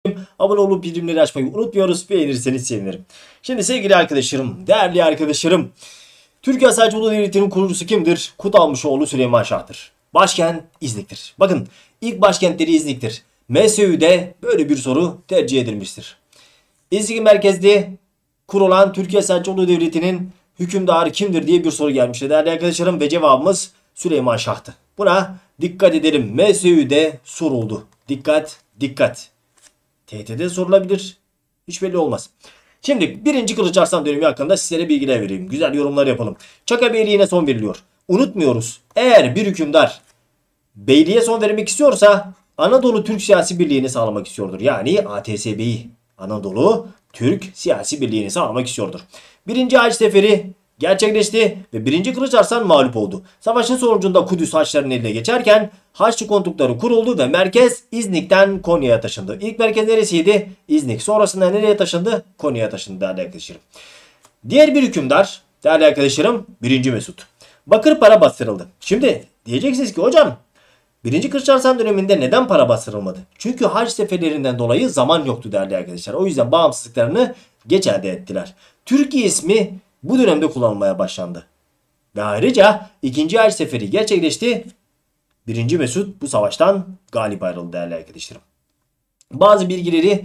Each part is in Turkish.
Abone olup bildirimleri açmayı unutmuyoruz. Beğenirseniz sevinirim. Şimdi sevgili arkadaşlarım, değerli arkadaşlarım. Türkiye Selçuklu Devleti'nin kurucusu kimdir? Kutalmışoğlu Süleyman Şah'tır. Başkent İznik'tir. Bakın ilk başkentleri İznik'tir. MSÜ'de böyle bir soru tercih edilmiştir. İznik merkezli kurulan Türkiye Selçuklu Devleti'nin hükümdarı kimdir diye bir soru gelmişti değerli arkadaşlarım ve cevabımız Süleyman Şah'tı. Buna dikkat edelim. MSÜ'de soruldu. Dikkat, dikkat. TYT'de sorulabilir. Hiç belli olmaz. Şimdi 1. Kılıç Arslan dönemi hakkında sizlere bilgiler vereyim. Güzel yorumlar yapalım. Çaka Beyliği'ne son veriliyor. Unutmuyoruz. Eğer bir hükümdar beyliğe son vermek istiyorsa Anadolu Türk Siyasi Birliği'ni sağlamak istiyordur. Yani ATSB'yi. Anadolu Türk Siyasi Birliği'ni sağlamak istiyordur. 1. Haç Seferi gerçekleşti ve 1. Kılıç Arslan mağlup oldu. Savaşın sonucunda Kudüs Haçlıların eline geçerken Haçlı kontukları kuruldu ve merkez İznik'ten Konya'ya taşındı. İlk merkez neresiydi? İznik. Sonrasında nereye taşındı? Konya'ya taşındı değerli arkadaşlarım. Diğer bir hükümdar değerli arkadaşlarım 1. Mesut. Bakır para bastırıldı. Şimdi diyeceksiniz ki hocam 1. Kılıç Arslan döneminde neden para bastırılmadı? Çünkü haç seferlerinden dolayı zaman yoktu değerli arkadaşlar. O yüzden bağımsızlıklarını geç elde ettiler. Türkiye ismi bu dönemde kullanılmaya başlandı. Ve ayrıca 2. Haç Seferi gerçekleşti. 1. Mesut bu savaştan galip ayrıldı değerli arkadaşlarım. Bazı bilgileri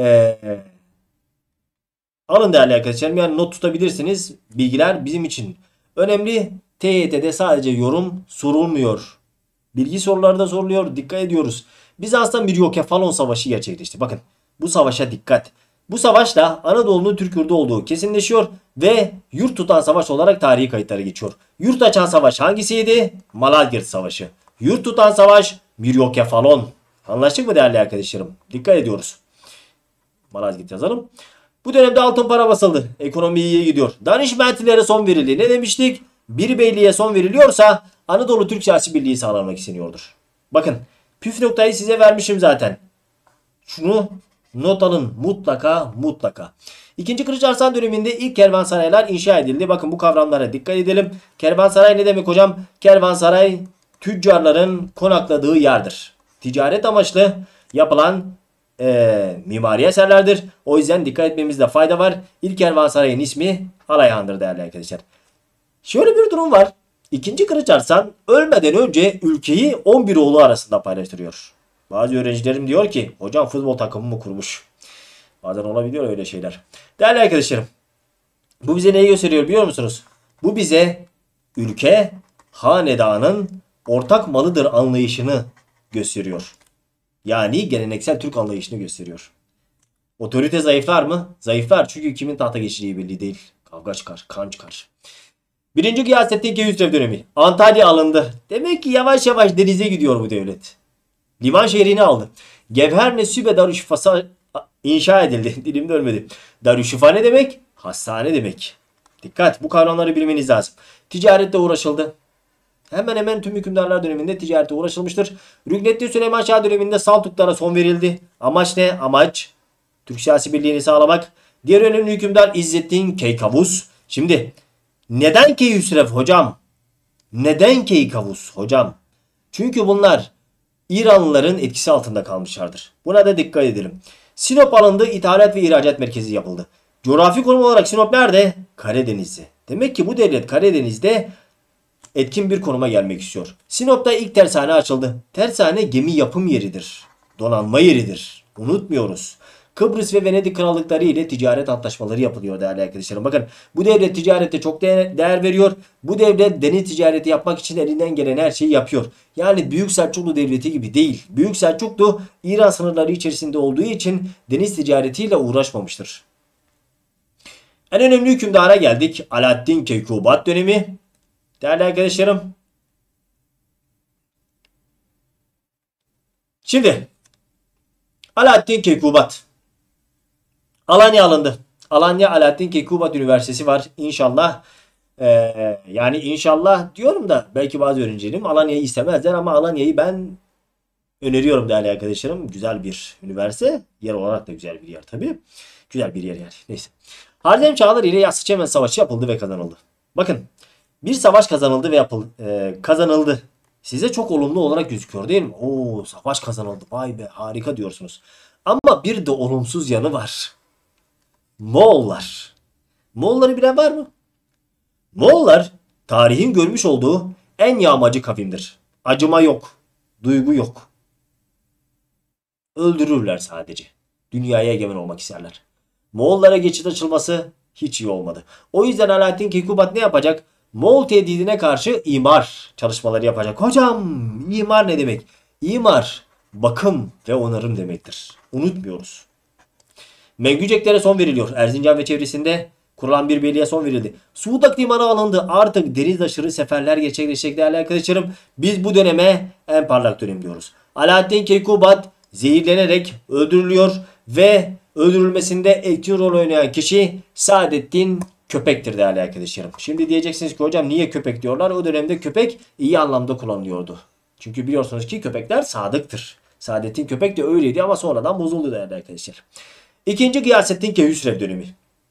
alın değerli arkadaşlarım. Yani not tutabilirsiniz. Bilgiler bizim için önemli. TYT'de sadece yorum sorulmuyor. Bilgi soruları da soruluyor. Dikkat ediyoruz. Bizans'ta Miryokefalon Savaşı gerçekleşti. Bakın bu savaşa dikkat. Bu savaşla Anadolu'nun Türk yurdu olduğu kesinleşiyor ve yurt tutan savaş olarak tarihi kayıtlara geçiyor. Yurt açan savaş hangisiydi? Malazgirt Savaşı. Yurt tutan savaş Miryokefalon. Anlaştık mı değerli arkadaşlarım? Dikkat ediyoruz. Malazgirt yazalım. Bu dönemde altın para basıldı. Ekonomi iyiye gidiyor. Danişmentlilere son verildi. Ne demiştik? Bir beyliğe son veriliyorsa Anadolu Türk Siyasi Birliği sağlanmak isteniyordur. Bakın püf noktayı size vermişim zaten. Şunu not alın mutlaka mutlaka. 2. Kılıç Arslan döneminde ilk kervansaraylar inşa edildi. Bakın bu kavramlara dikkat edelim. Kervansaray ne demek hocam? Kervansaray tüccarların konakladığı yerdir. Ticaret amaçlı yapılan mimari eserlerdir. O yüzden dikkat etmemizde fayda var. İlk kervansarayın ismi Alayhan'dır değerli arkadaşlar. Şöyle bir durum var. 2. Kılıç Arslan ölmeden önce ülkeyi 11 oğlu arasında paylaştırıyor. Bazı öğrencilerim diyor ki hocam futbol takımı mı kurmuş? Bazen olabiliyor öyle şeyler. Değerli arkadaşlarım bu bize neyi gösteriyor biliyor musunuz? Bu bize ülke hanedanın ortak malıdır anlayışını gösteriyor. Yani geleneksel Türk anlayışını gösteriyor. Otorite zayıflar mı? Zayıflar çünkü kimin tahta geçeceği belli değil. Kavga çıkar, kan çıkar. 1. Gıyasettin Keyhüsrev dönemi. Antalya alındı. Demek ki yavaş yavaş denize gidiyor bu devlet. Liman şehrini aldı. Gevherne Sübe Darüşşifası inşa edildi. Dilimde ölmedi. Darüşşifa ne demek? Hastane demek. Dikkat bu kavramları bilmeniz lazım. Ticarette uğraşıldı. Hemen hemen tüm hükümdarlar döneminde ticarete uğraşılmıştır. Rükneddin Süleyman Şah döneminde Saltuklara son verildi. Amaç ne? Amaç Türk siyasi birliğini sağlamak. Diğer önemli hükümdar İzzettin Keykavus. Şimdi neden Keyhüsrev hocam? Neden Keykavus hocam? Çünkü bunlar İranlıların etkisi altında kalmışlardır. Buna da dikkat edelim. Sinop alındı, ithalat ve ihracat merkezi yapıldı. Coğrafi konum olarak Sinop nerede? Karadeniz'de. Demek ki bu devlet Karadeniz'de etkin bir konuma gelmek istiyor. Sinop'ta ilk tersane açıldı. Tersane gemi yapım yeridir. Donanma yeridir. Unutmuyoruz. Kıbrıs ve Venedik krallıkları ile ticaret antlaşmaları yapılıyor değerli arkadaşlarım. Bakın bu devlet ticarete çok değer veriyor. Bu devlet deniz ticareti yapmak için elinden gelen her şeyi yapıyor. Yani Büyük Selçuklu Devleti gibi değil. Büyük Selçuklu İran sınırları içerisinde olduğu için deniz ticaretiyle uğraşmamıştır. En önemli hükümdara geldik. Alaaddin Keykubat dönemi. Değerli arkadaşlarım. Şimdi Alaaddin Keykubat. Alanya alındı. Alanya Alaaddin Keykubat Üniversitesi var. İnşallah yani inşallah diyorum da belki bazı öğrencilerim Alanya'yı istemezler ama Alanya'yı ben öneriyorum değerli arkadaşlarım. Güzel bir üniversite. Yer olarak da güzel bir yer tabii. Güzel bir yer yani. Neyse. Harzem Çağlar ile Yassıçemen Savaşı yapıldı ve kazanıldı. Bakın bir savaş kazanıldı ve kazanıldı. Size çok olumlu olarak gözüküyor değil mi? Oo savaş kazanıldı. Vay be harika diyorsunuz. Ama bir de olumsuz yanı var. Moğollar. Moğolları bilen var mı? Moğollar tarihin görmüş olduğu en yağmacı kavimdir. Acıma yok. Duygu yok. Öldürürler sadece. Dünyaya egemen olmak isterler. Moğollara geçit açılması hiç iyi olmadı. O yüzden Alaaddin Keykubat ne yapacak? Moğol tehdidine karşı imar çalışmaları yapacak. Hocam imar ne demek? İmar bakım ve onarım demektir. Unutmuyoruz. Mengüceklere son veriliyor. Erzincan ve çevresinde kurulan bir beyliğe son verildi. Suğdak limanı alındı. Artık deniz aşırı seferler gerçekleşecek değerli arkadaşlarım. Biz bu döneme en parlak dönem diyoruz. Alaaddin Keykubat zehirlenerek öldürülüyor ve öldürülmesinde etkin rol oynayan kişi Saadettin Köpek'tir değerli arkadaşlarım. Şimdi diyeceksiniz ki hocam niye köpek diyorlar? O dönemde köpek iyi anlamda kullanılıyordu. Çünkü biliyorsunuz ki köpekler sadıktır. Saadettin Köpek de öyleydi ama sonradan bozuldu değerli arkadaşlar. İkinci Gıyasettin Keyhüsrev dönemi.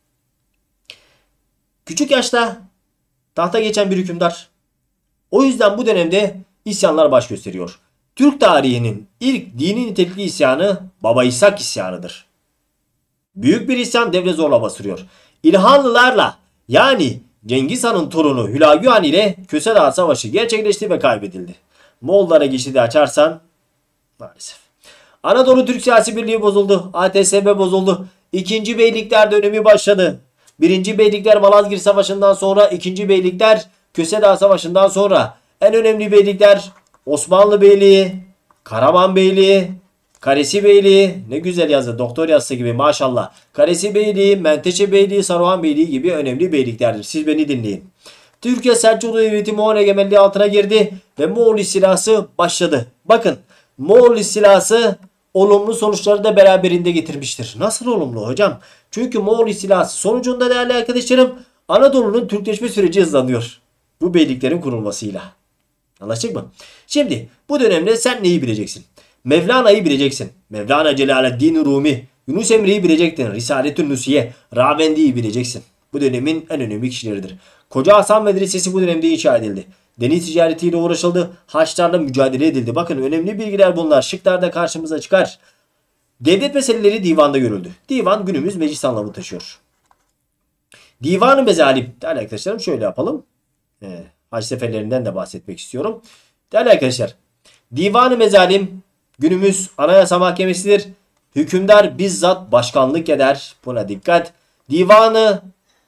Küçük yaşta tahta geçen bir hükümdar. O yüzden bu dönemde isyanlar baş gösteriyor. Türk tarihinin ilk dini nitelikli isyanı Baba İshak isyanıdır. Büyük bir isyan devre zorla basırıyor. İlhanlılarla yani Cengiz Han'ın torunu Hülagü Han ile Köse Dağı Savaşı gerçekleşti ve kaybedildi. Moğollara geçidi açarsan maalesef. Anadolu Türk siyasi birliği bozuldu. ATSB bozuldu. İkinci Beylikler dönemi başladı. Birinci Beylikler Malazgirt Savaşı'ndan sonra, ikinci Beylikler Köse Dağı Savaşı'ndan sonra en önemli beylikler Osmanlı Beyliği, Karaman Beyliği, Karesi Beyliği, ne güzel yazdı doktor yazısı gibi maşallah. Karesi Beyliği, Menteşe Beyliği, Saruhan Beyliği gibi önemli beyliklerdir. Siz beni dinleyin. Türkiye Selçuklu Devleti Moğol egemenliği altına girdi ve Moğol istilası başladı. Bakın Moğol istilası olumlu sonuçları da beraberinde getirmiştir. Nasıl olumlu hocam? Çünkü Moğol istilası sonucunda değerli arkadaşlarım Anadolu'nun Türkleşme süreci hızlanıyor. Bu beyliklerin kurulmasıyla. Anlaştık mı? Şimdi bu dönemde sen neyi bileceksin? Mevlana'yı bileceksin. Mevlana Celaleddin Rumi, Yunus Emre'yi bileceksin. Risaletün Nusiye, Ravendi'yi bileceksin. Bu dönemin en önemli kişileridir. Koca Hasan Medresesi bu dönemde inşa edildi. Deniz ticaretiyle uğraşıldı. Haçlarla mücadele edildi. Bakın önemli bilgiler bunlar. Şıklarda karşımıza çıkar. Devlet meseleleri divanda görüldü. Divan günümüz meclis anlamı taşıyor. Divan-ı Mezalim. Değerli arkadaşlarım şöyle yapalım. Hac seferlerinden de bahsetmek istiyorum. Değerli arkadaşlar. Divan-ı Mezalim günümüz Anayasa Mahkemesi'dir. Hükümdar bizzat başkanlık eder. Buna dikkat. Divanı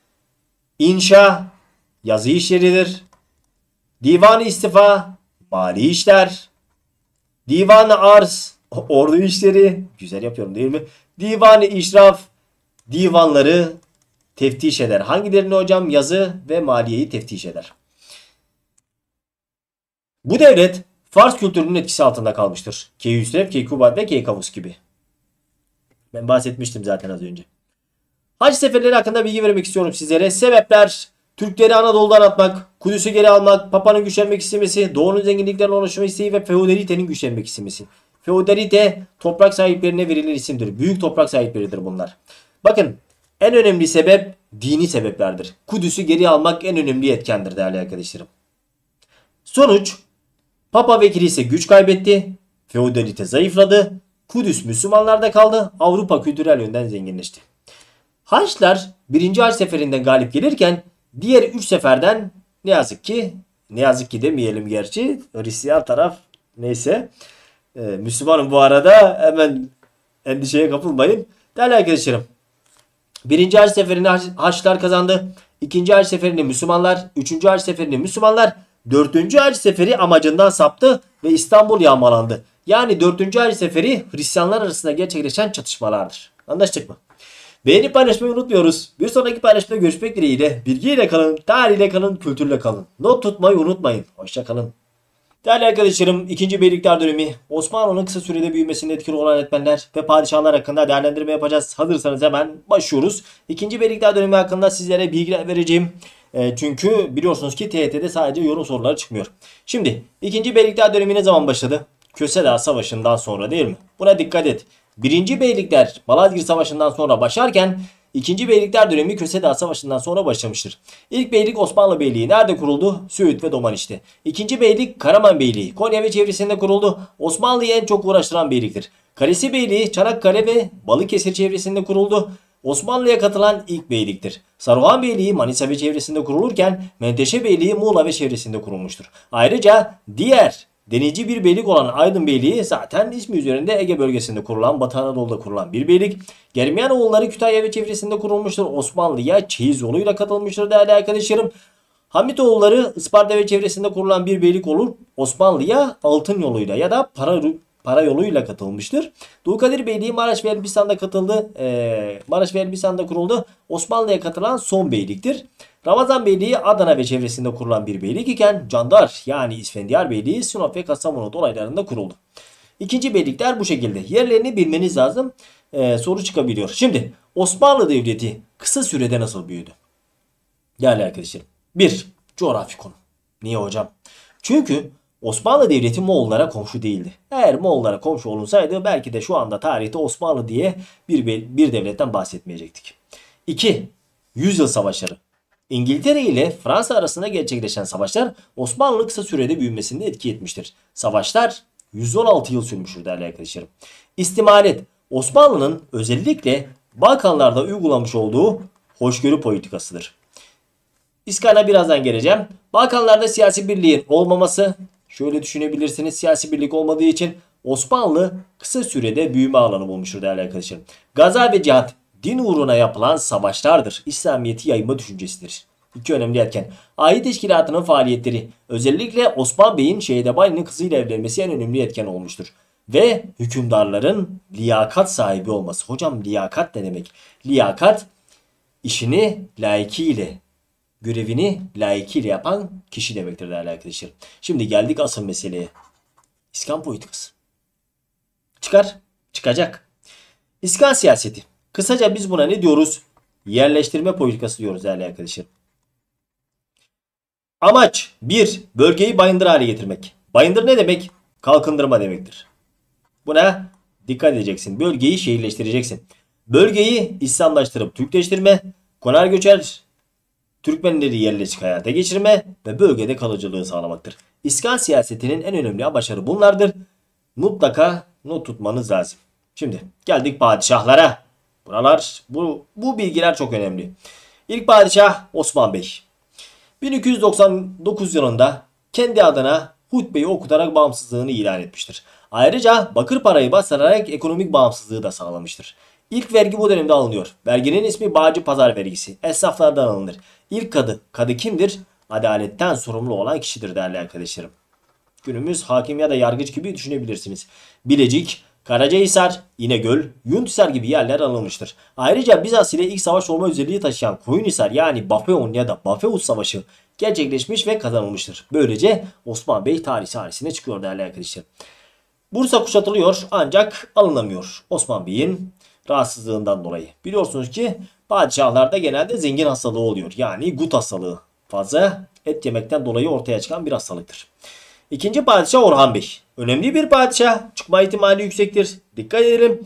İnşa yazı işleridir. Divanı İstifa mali işler. Divanı Arz ordu işleri. Güzel yapıyorum değil mi? Divanı İşraf divanları teftiş eder. Hangilerini hocam? Yazı ve maliyeyi teftiş eder. Bu devlet Fars kültürünün etkisi altında kalmıştır. Keyhüsrev, Keykubat ve Keykavus gibi. Ben bahsetmiştim zaten az önce. Hac seferleri hakkında bilgi vermek istiyorum sizlere. Sebepler: Türkleri Anadolu'dan atmak, Kudüs'ü geri almak, Papa'nın güçlenmek istemesi, Doğu'nun zenginliklerine ulaşma isteği ve feodalitenin güçlenmek istemesi. Feodalite toprak sahiplerine verilen isimdir. Büyük toprak sahipleridir bunlar. Bakın en önemli sebep dini sebeplerdir. Kudüs'ü geri almak en önemli etkendir değerli arkadaşlarım. Sonuç: Papa ve kilise güç kaybetti, feodalite zayıfladı, Kudüs Müslümanlarda kaldı, Avrupa kültürel yönden zenginleşti. Haçlılar 1. Haç seferinden galip gelirken diğer 3 seferden ne yazık ki demeyelim gerçi, Hristiyan taraf neyse, Müslümanım bu arada, hemen endişeye kapılmayın. Değerli arkadaşlarım, 1. Haç seferini Haçlılar kazandı, 2. Haç seferini Müslümanlar, 3. Haç seferini Müslümanlar, 4. Haç seferi amacından saptı ve İstanbul yağmalandı. Yani 4. Haç seferi Hristiyanlar arasında gerçekleşen çatışmalardır. Anlaştık mı? Beğenip paylaşmayı unutmuyoruz. Bir sonraki paylaşımda görüşmek dileğiyle. Bilgiyle kalın, tarihle kalın, kültürle kalın. Not tutmayı unutmayın. Hoşça kalın. Değerli arkadaşlarım, 2. Beylikler dönemi, Osmanlı'nın kısa sürede büyümesinde etkili olan etmenler ve padişahlar hakkında değerlendirme yapacağız. Hazırsanız hemen başlıyoruz. 2. Beylikler dönemi hakkında sizlere bilgiler vereceğim. Çünkü biliyorsunuz ki TYT'de sadece yorum soruları çıkmıyor. Şimdi 2. Beylikler dönemi ne zaman başladı? Köse Dağı Savaşı'ndan sonra değil mi? Buna dikkat et. 1. Beylikler Malazgirt Savaşı'ndan sonra başlarken İkinci Beylikler dönemi Köse Dağı Savaşı'ndan sonra başlamıştır. İlk beylik Osmanlı Beyliği nerede kuruldu? Söğüt ve Domaniç'te. İkinci beylik Karaman Beyliği Konya ve çevresinde kuruldu. Osmanlı'yı en çok uğraştıran beyliktir. Kalesi Beyliği Çanakkale ve Balıkesir çevresinde kuruldu. Osmanlı'ya katılan ilk beyliktir. Saruhan Beyliği Manisa ve çevresinde kurulurken Menteşe Beyliği Muğla ve çevresinde kurulmuştur. Ayrıca diğer denizci bir beylik olan Aydın Beyliği zaten ismi üzerinde Ege bölgesinde kurulan, Batı Anadolu'da kurulan bir beylik. Germiyanoğulları Kütahya ve çevresinde kurulmuştur. Osmanlı'ya çeyiz yoluyla katılmıştır değerli arkadaşlarım. Hamitoğulları Isparta ve çevresinde kurulan bir beylik olur. Osmanlı'ya altın yoluyla ya da para yoluyla katılmıştır. Dulkadir Beyliği Maraş ve Elbistan'da katıldı. Maraş ve Elbistan'da kuruldu. Osmanlı'ya katılan son beyliktir. Ramazan Beyliği Adana ve çevresinde kurulan bir beylik iken Candar yani İsfendiyar Beyliği Sinop ve Kastamonu dolaylarında kuruldu. İkinci beylikler bu şekilde. Yerlerini bilmeniz lazım. Soru çıkabiliyor. Şimdi Osmanlı Devleti kısa sürede nasıl büyüdü? Değerli arkadaşlarım. 1. Coğrafi konum. Niye hocam? Çünkü Osmanlı Devleti Moğollara komşu değildi. Eğer Moğollara komşu olunsaydı belki de şu anda tarihte Osmanlı diye bir devletten bahsetmeyecektik. 2. Yüzyıl Savaşları. İngiltere ile Fransa arasında gerçekleşen savaşlar Osmanlı'nın kısa sürede büyümesinde etki etmiştir. Savaşlar 116 yıl sürmüştür değerli arkadaşlarım. İstimalet. Osmanlı'nın özellikle Balkanlarda uygulamış olduğu hoşgörü politikasıdır. İskan'a birazdan geleceğim. Balkanlarda siyasi birliğin olmaması, şöyle düşünebilirsiniz, siyasi birlik olmadığı için Osmanlı kısa sürede büyüme alanı bulmuştur değerli arkadaşlarım. Gaza ve cihat din uğruna yapılan savaşlardır. İslamiyet'i yayma düşüncesidir. İki önemli etken. Ahi Teşkilatı'nın faaliyetleri, özellikle Osman Bey'in Şehidebani'nin kızıyla evlenmesi en önemli etken olmuştur. Ve hükümdarların liyakat sahibi olması. Hocam liyakat ne demek? Liyakat işini layıkıyla, görevini layıkıyla yapan kişi demektir değerli arkadaşlar. Şimdi geldik asıl meseleye. İskan politikası. Çıkar, çıkacak. İskan siyaseti. Kısaca biz buna ne diyoruz? Yerleştirme politikası diyoruz değerli arkadaşlar. Amaç 1. Bölgeyi bayındır hale getirmek. Bayındır ne demek? Kalkındırma demektir. Buna dikkat edeceksin. Bölgeyi şehirleştireceksin. Bölgeyi İslamlaştırıp Türkleştirme, konar göçer Türkmenleri yerleşik hayata geçirme ve bölgede kalıcılığı sağlamaktır. İskan siyasetinin en önemli amaçları bunlardır. Mutlaka not tutmanız lazım. Şimdi geldik padişahlara. Bu bilgiler çok önemli. İlk padişah Osman Bey. 1299 yılında kendi adına hutbeyi okutarak bağımsızlığını ilan etmiştir. Ayrıca bakır parayı bastırarak ekonomik bağımsızlığı da sağlamıştır. İlk vergi bu dönemde alınıyor. Verginin ismi Bağcı Pazar vergisi. Esnaflardan alınır. İlk kadı. Kadı kimdir? Adaletten sorumlu olan kişidir değerli arkadaşlarım. Günümüz hakim ya da yargıç gibi düşünebilirsiniz. Bilecik, Karacahisar, İnegöl, Yuntisar gibi yerler alınmıştır. Ayrıca Bizans ile ilk savaş olma özelliği taşıyan Koyunhisar yani Bafeon ya da Bafeus Savaşı gerçekleşmiş ve kazanılmıştır. Böylece Osman Bey tarih sahnesine çıkıyor değerli arkadaşlar. Bursa kuşatılıyor ancak alınamıyor Osman Bey'in rahatsızlığından dolayı. Biliyorsunuz ki padişahlarda genelde zengin hastalığı oluyor. Yani gut hastalığı. Fazla et yemekten dolayı ortaya çıkan bir hastalıktır. İkinci padişah Orhan Bey. Önemli bir padişah. Çıkma ihtimali yüksektir. Dikkat edelim.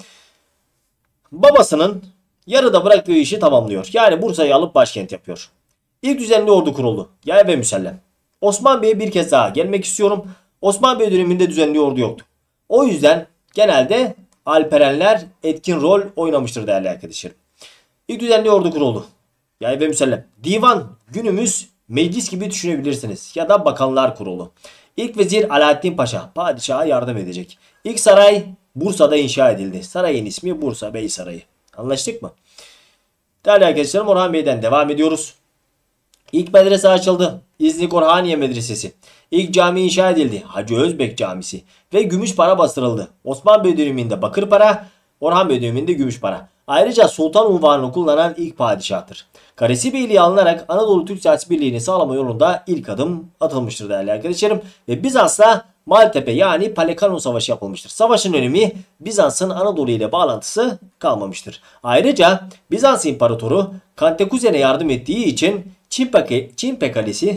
Babasının yarıda bıraktığı işi tamamlıyor. Yani Bursa'yı alıp başkent yapıyor. İlk düzenli ordu kuruldu. Yay ve Müsellem. Osman Bey'e bir kez daha gelmek istiyorum. Osman Bey döneminde düzenli ordu yoktu. O yüzden genelde Alperenler etkin rol oynamıştır değerli arkadaşlarım. İlk düzenli ordu kuruldu. Yay ve Müsellem. Divan günümüz meclis gibi düşünebilirsiniz. Ya da bakanlar kurulu. İlk vezir Alaaddin Paşa padişaha yardım edecek. İlk saray Bursa'da inşa edildi. Sarayın ismi Bursa Bey Sarayı. Anlaştık mı? Değerli arkadaşlarım Orhan Bey'den devam ediyoruz. İlk medrese açıldı. İznik Orhaniye Medresesi. İlk cami inşa edildi. Hacı Özbek Camisi. Ve gümüş para bastırıldı. Osman Bey döneminde bakır para, Orhan Bey döneminde gümüş para. Ayrıca sultan unvanını kullanan ilk padişahtır. Karesi Beyliği alınarak Anadolu Türk Siyasi Birliği'ni sağlama yolunda ilk adım atılmıştır değerli arkadaşlarım. Ve Bizans'la Maltepe yani Palekano Savaşı yapılmıştır. Savaşın önemi Bizans'ın Anadolu ile bağlantısı kalmamıştır. Ayrıca Bizans İmparatoru Kantekuzen'e yardım ettiği için Çimpe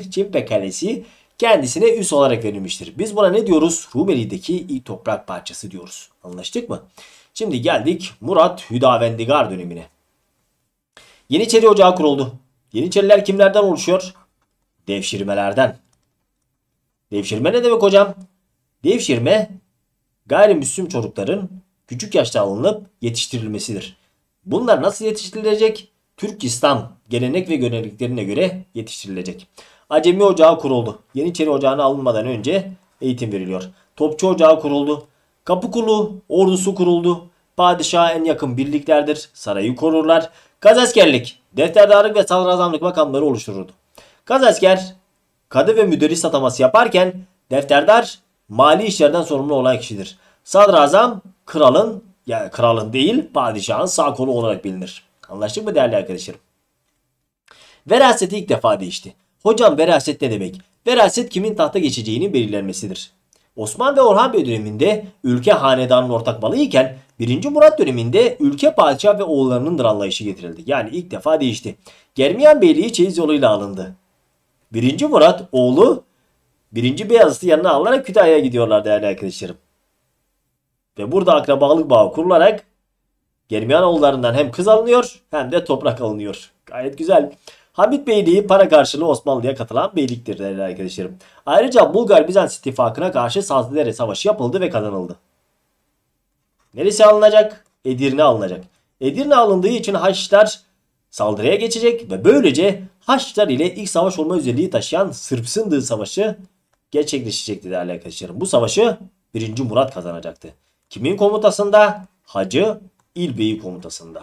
Kalesi kendisine üs olarak verilmiştir. Biz buna ne diyoruz? Rumeli'deki ilk toprak parçası diyoruz. Anlaştık mı? Şimdi geldik Murat Hüdavendigar dönemine. Yeniçeri Ocağı kuruldu. Yeniçeriler kimlerden oluşuyor? Devşirmelerden. Devşirme ne demek hocam? Devşirme gayrimüslim çocukların küçük yaşta alınıp yetiştirilmesidir. Bunlar nasıl yetiştirilecek? Türk İslam gelenek ve göreneklerine göre yetiştirilecek. Acemi Ocağı kuruldu. Yeniçeri Ocağı'na alınmadan önce eğitim veriliyor. Topçu Ocağı kuruldu. Kapıkulu ordusu kuruldu. Padişaha en yakın birliklerdir. Sarayı korurlar. Gazaskerlik, defterdarlık ve sadrazamlık makamları oluştururdu. Gazasker, kadı ve müderris ataması yaparken defterdar mali işlerden sorumlu olan kişidir. Sadrazam kralın, yani kralın değil padişahın sağ kolu olarak bilinir. Anlaştık mı değerli arkadaşlarım? Veraseti ilk defa değişti. Hocam veraset ne demek? Veraset kimin tahta geçeceğinin belirlenmesidir. Osman ve Orhan Bey döneminde ülke hanedanın ortak malı iken 1. Murat döneminde ülke padişah ve oğullarınındır anlayışı getirildi. Yani ilk defa değişti. Germiyan Beyliği çeyiz yoluyla alındı. 1. Murat oğlu 1. Beyazıt'ı yanına alarak Kütahya'ya gidiyorlar değerli arkadaşlarım. Ve burada akrabalık bağı kurularak Germiyanoğullarından hem kız alınıyor hem de toprak alınıyor. Gayet güzel. Hamit Beyliği para karşılığı Osmanlı'ya katılan beyliktir değerli arkadaşlarım. Ayrıca Bulgar-Bizans ittifakına karşı Sazlıdere Savaşı yapıldı ve kazanıldı. Neresi alınacak? Edirne alınacak. Edirne alındığı için Haçlılar saldırıya geçecek ve böylece Haçlılar ile ilk savaş olma özelliği taşıyan Sırp Sındığı Savaşı gerçekleşecekti değerli arkadaşlarım. Bu savaşı 1. Murat kazanacaktı. Kimin komutasında? Hacı İlbey komutasında.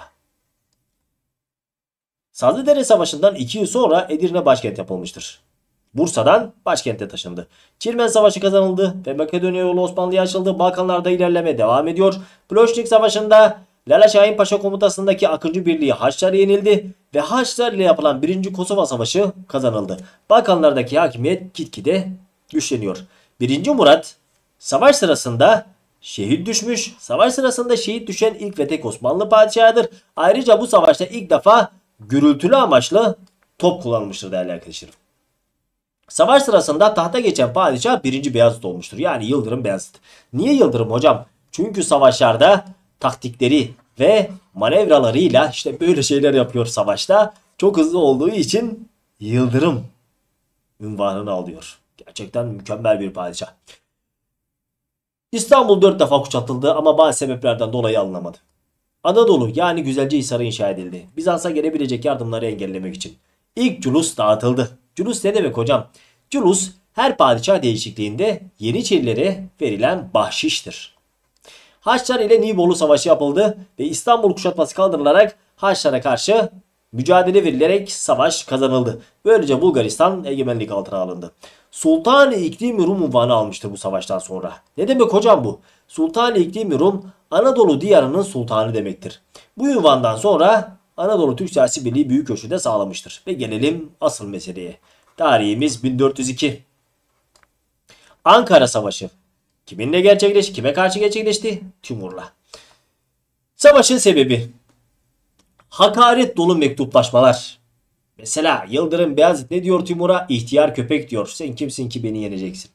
Sazlıdere Savaşı'ndan 2 yıl sonra Edirne başkent yapılmıştır. Bursa'dan başkente taşındı. Çirmen Savaşı kazanıldı ve Makedonya yolu Osmanlı'ya açıldı. Balkanlarda ilerleme devam ediyor. Ploşnik Savaşı'nda Lala Şahin Paşa komutasındaki Akıncı Birliği Haçlılar yenildi ve Haçlılar ile yapılan 1. Kosova Savaşı kazanıldı. Balkanlardaki hakimiyet gitgide güçleniyor. 1. Murat savaş sırasında şehit düşmüş. Savaş sırasında şehit düşen ilk ve tek Osmanlı padişahıdır. Ayrıca bu savaşta ilk defa gürültülü amaçlı top kullanılmıştır değerli arkadaşlarım. Savaş sırasında tahta geçen padişah 1. Beyazıt olmuştur. Yani Yıldırım Beyazıt. Niye Yıldırım hocam? Çünkü savaşlarda taktikleri ve manevralarıyla işte böyle şeyler yapıyor savaşta. Çok hızlı olduğu için Yıldırım unvanını alıyor. Gerçekten mükemmel bir padişah. İstanbul 4 defa kuşatıldı ama bazı sebeplerden dolayı alınamadı. Anadolu yani Güzelcehisar'ı inşa edildi. Bizans'a gelebilecek yardımları engellemek için. İlk culus dağıtıldı. Culus ne demek hocam? Culus her padişah değişikliğinde Yeniçerilere verilen bahşiştir. Haçlılar ile Nibolu Savaşı yapıldı ve İstanbul kuşatması kaldırılarak Haçlılara karşı mücadele verilerek savaş kazanıldı. Böylece Bulgaristan egemenlik altına alındı. Sultan-ı İklim Rum unvanı almıştır bu savaştan sonra. Ne demek hocam bu? Sultan-ı İklim Rum Anadolu diyarının sultanı demektir. Bu unvandan sonra Anadolu Türk Siyasi Birliği büyük ölçüde sağlamıştır. Ve gelelim asıl meseleye. Tarihimiz 1402. Ankara Savaşı. Kiminle gerçekleşti? Kime karşı gerçekleşti? Timur'la. Savaşın sebebi. Hakaret dolu mektuplaşmalar. Mesela Yıldırım Beyazıt ne diyor Timur'a? İhtiyar köpek diyor. Sen kimsin ki beni yeneceksin?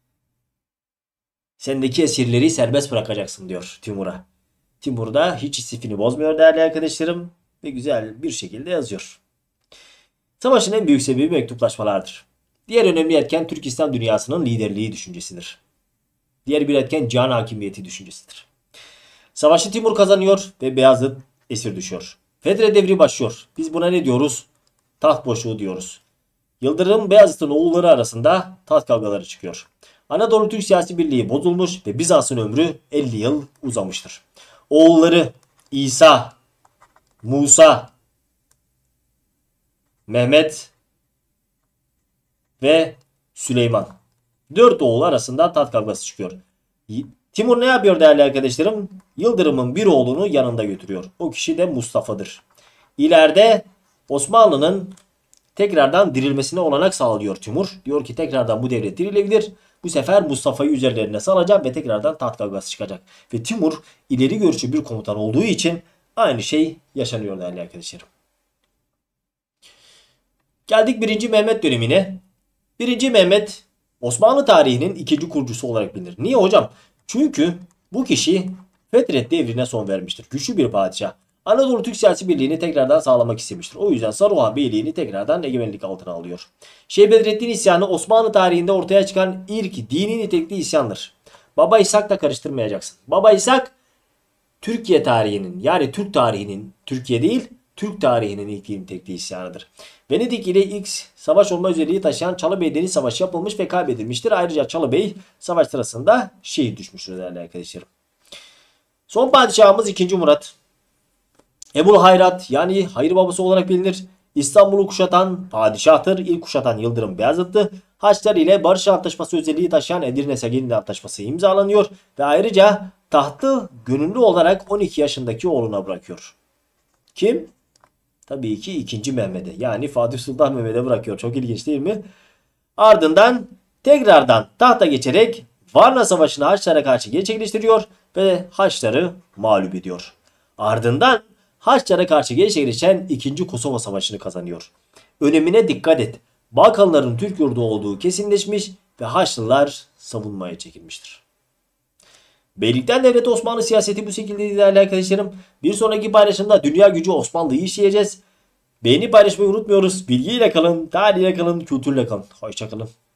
Sendeki esirleri serbest bırakacaksın diyor Timur'a. Timur da hiç istifini bozmuyor değerli arkadaşlarım. Ve güzel bir şekilde yazıyor. Savaşın en büyük sebebi mektuplaşmalardır. Diğer önemli etken Türk İslam dünyasının liderliği düşüncesidir. Diğer bir etken cihan hakimiyeti düşüncesidir. Savaşı Timur kazanıyor ve Beyazıt esir düşüyor. Fedre devri başlıyor. Biz buna ne diyoruz? Taht boşluğu diyoruz. Yıldırım Beyazıt'ın oğulları arasında taht kavgaları çıkıyor. Anadolu Türk Siyasi Birliği bozulmuş ve Bizans'ın ömrü 50 yıl uzamıştır. Oğulları İsa, Musa, Mehmet ve Süleyman. 4 oğul arasında taht kavgası çıkıyor. Timur ne yapıyor değerli arkadaşlarım? Yıldırım'ın bir oğlunu yanında götürüyor. O kişi de Mustafa'dır. İleride Osmanlı'nın tekrardan dirilmesine olanak sağlıyor Timur. Diyor ki tekrardan bu devlet dirilebilir. Bu sefer Mustafa'yı üzerlerine salacağım ve tekrardan taht kavgası çıkacak. Ve Timur ileri görüşlü bir komutan olduğu için aynı şey yaşanıyor değerli arkadaşlarım. Geldik 1. Mehmet dönemine. 1. Mehmet Osmanlı tarihinin ikinci kurucusu olarak bilinir. Niye hocam? Çünkü bu kişi Fetret devrine son vermiştir. Güçlü bir padişah. Anadolu Türk siyasi birliğini tekrardan sağlamak istemiştir. O yüzden Saruhan Beyliğini tekrardan egemenlik altına alıyor. Şeyh Bedrettin isyanı Osmanlı tarihinde ortaya çıkan ilk dini nitelikli isyandır. Baba İshak'la karıştırmayacaksın. Baba İshak Türkiye tarihinin, yani Türk tarihinin, Türkiye değil Türk tarihinin ilk nitelikli isyanıdır. Venedik ile ilk savaş olma özelliği taşıyan Çalıbey Deniz Savaşı yapılmış ve kaybedilmiştir. Ayrıca Çalıbey savaş sırasında şehit düşmüştür değerli arkadaşlarım. Son padişahımız 2. Murat. Ebul Hayrat, yani hayır babası olarak bilinir. İstanbul'u kuşatan padişahtır. İlk kuşatan Yıldırım Beyazıt'tı. Haçlar ile barış antlaşması özelliği taşıyan Edirne Segen'in antlaşması imzalanıyor ve ayrıca tahtı gönüllü olarak 12 yaşındaki oğluna bırakıyor. Kim? Tabii ki 2. Mehmet'e, yani Fatih Sultan Mehmet'e bırakıyor. Çok ilginç değil mi? Ardından tekrardan tahta geçerek Varna Savaşı'nı Haçlara karşı gerçekleştiriyor ve Haçları mağlup ediyor. Ardından Haçlara karşı gerçekleşen 2. Kosova Savaşı'nı kazanıyor. Önemine dikkat et. Balkanların Türk yurdu olduğu kesinleşmiş ve Haçlılar savunmaya çekilmiştir. Beylikten devlet Osmanlı siyaseti bu şekilde değerli arkadaşlarım. Bir sonraki paylaşımda dünya gücü Osmanlı'yı işleyeceğiz. Beğeni paylaşmayı unutmuyoruz. Bilgiyle kalın, tarihle kalın, kültürle kalın. Hoşça kalın.